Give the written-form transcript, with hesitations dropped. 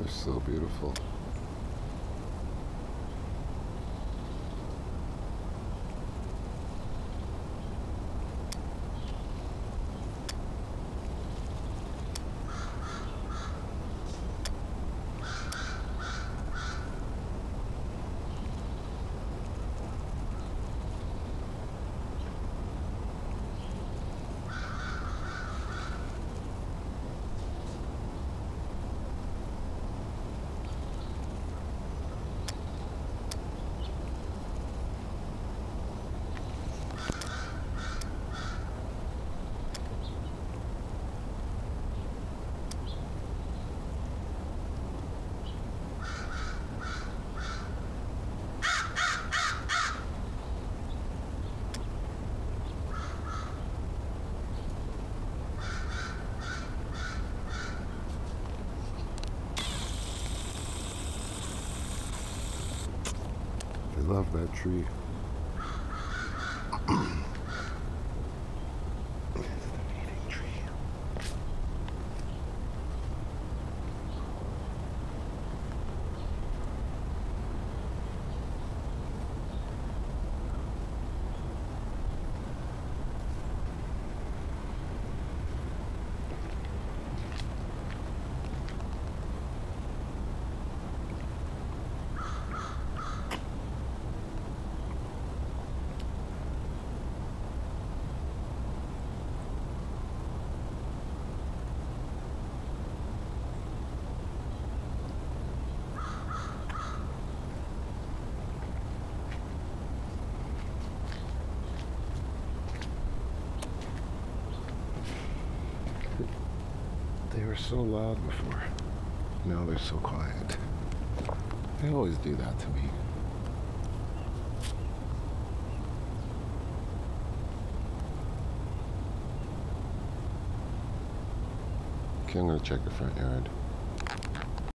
They're so beautiful. I love that tree. They were so loud before. Now they're so quiet. They always do that to me. Okay, I'm gonna check the front yard.